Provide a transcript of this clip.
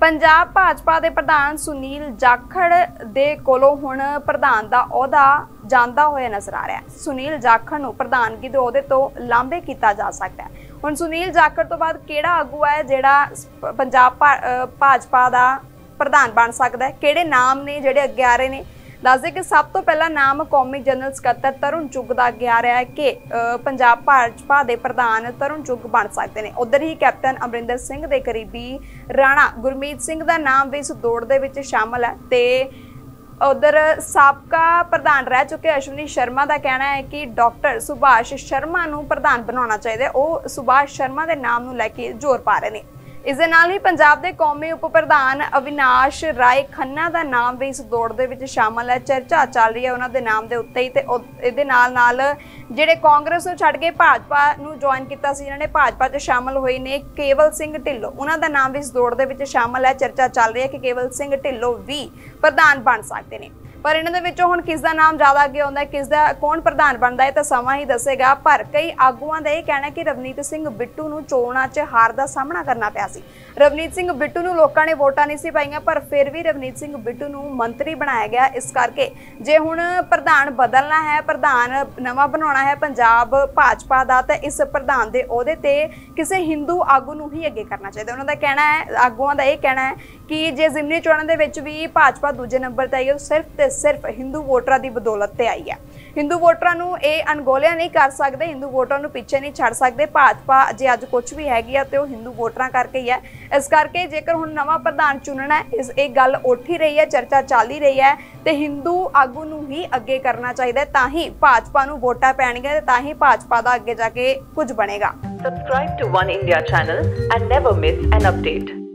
पंजाब भाजपा के प्रधान सुनील जाखड़ दे कोलों हुण प्रधान दा ओहदा जांदा होया नजर आ रहा है। सुनील जाखड़ नूं प्रधानगी दे ओहदे तो लांभे कीता जा सकता है। हुण सुनील जाखड़ तो बाद किहड़ा आगू है जिहड़ा पंजाब भाजपा दा प्रधान बन सकदा है, किहड़े नाम ने जिहड़े अगे आ रहे ने। दस दें कि सब तो पहला नाम कौमी जनरल सकत्तर तरुण चुग का अगे आ रहा है कि पंजाब भाजपा के प्रधान तरुण चुग बन सकते हैं। उधर ही कैप्टन अमरिंदर सिंह के करीबी राणा गुरमीत सिंह का नाम भी इस दौड़ के शामिल है। तो उधर साबका प्रधान रह चुके अश्विनी शर्मा का कहना है कि डॉक्टर सुभाष शर्मा को प्रधान बनाना चाहिए। वह सुभाष शर्मा के नाम को लैके जोर पा रहे हैं। इस दे नाल ही पंजाब के कौमी उप प्रधान अविनाश राय खन्ना का नाम भी इस दौड़ के शामिल है। चर्चा चल रही है उन्होंने नाम के उत्ते ही। तो ये नाल जिहड़े कांग्रेस को छड्ड के भाजपा नूं ज्वाइन किया, इन्होंने भाजपा च शामिल हुए ने केवल सिंह ढिल्लों, उन्होंने नाम भी इस दौड़ के शामिल है। चर्चा चल रही है कि केवल सिंह ढिल्लों भी प्रधान बन सकते हैं। पर इन्होंने विचों हुण किसका नाम ज़्यादा अगे आउंदा है, किसका कौन प्रधान बनता है, तो समा ही दसेगा। पर कई आगुआं का यह कहना है कि रवनीत सिंह बिट्टू नूं चोणां च हार का सामना करना पिया सी। रवनीत सिंह बिट्टू नूं लोकां ने वोटां नहीं सी पाईआं, पर फिर भी रवनीत सिंह बिट्टू नूं मंत्री बनाया गया। इस करके जे हुण प्रधान बदलना है, प्रधान नवां बनाउणा है पंजाब भाजपा का, तो इस प्रधान के ओहदे ते किसी हिंदू आगू नूं ही अगे करना चाहिए। उन्होंने कहना है, आगुआं का यह कहना है कि जे जिमनी चोणां दे विच भी भाजपा दूजे नंबर ते आई है, सिर्फ हिंदू वोटरां की बदौलत ते आई है। हिंदू वोटरां नूं ये अणगौलिया नहीं कर सकते, हिंदू वोटरां नूं पीछे नहीं छड्ड सकते। भाजपा जे अज कुछ भी हैगी है तो हिंदू वोटरां करके ही है। इस करके जेकर हुण नवां प्रधान चुनना है, इस गल उठ ही रही है, चर्चा चल ही रही है, तो हिंदू आगू नूं ही अगे करना चाहिए, तां ही भाजपा नूं वोटां पैणगीआं, तां ही भाजपा दा अगे जाके कुछ बनेगा। Subscribe to One India channel and never miss an update.